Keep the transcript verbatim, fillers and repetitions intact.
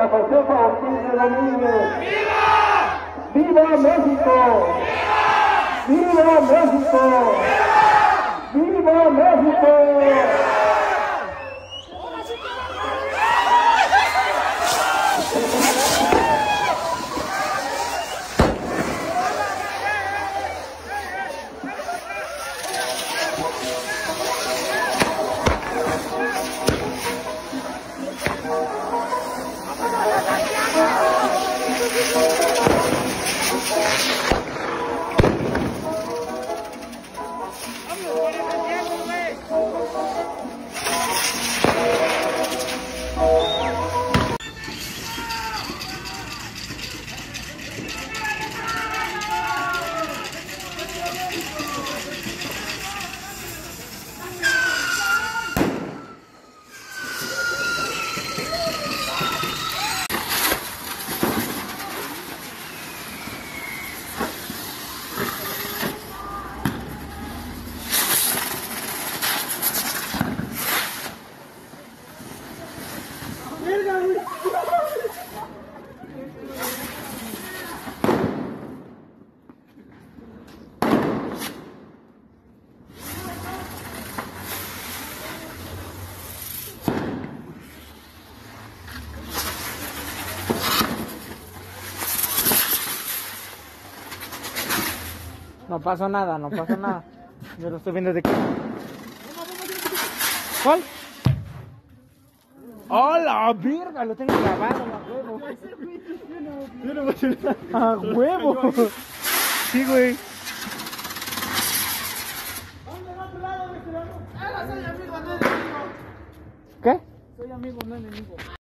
Santa Josefa Ortiz de Domínguez. ¡Viva! ¡Viva México! ¡Viva! ¡Viva México! ¡Viva! ¡Viva México! No pasó nada, no pasó nada. Yo lo estoy viendo desde aquí. ¿Cuál? ¡Oh, la verga! Lo tengo grabado, a huevo. ¡A huevo! Sí, güey. ¿Qué? Soy amigo, no enemigo.